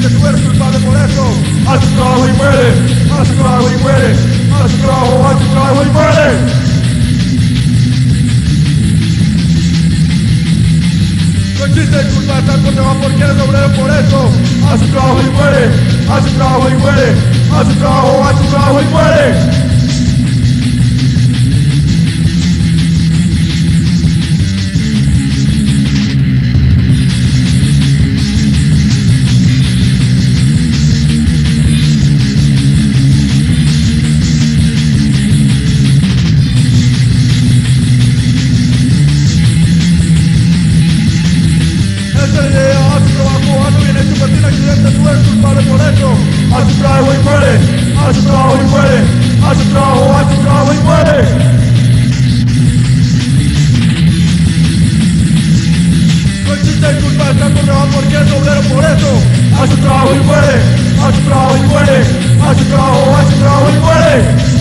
accidente, tú eres culpable por eso. Haz tu trabajo y muere, haz tu trabajo y muere, haz tu trabajo y muere. No existe culpa, estar por debajo porque eres obrero por eso. Haz tu trabajo y muere, haz tu trabajo y muere, haz tu trabajo y muere. Haz tu trabajo y muere, haz tu trabajo y muere, haz tu trabajo y muere. No existe culpa, está por debajo porque es obrero por eso. Haz tu trabajo y muere, haz tu trabajo y muere, haz tu trabajo y muere.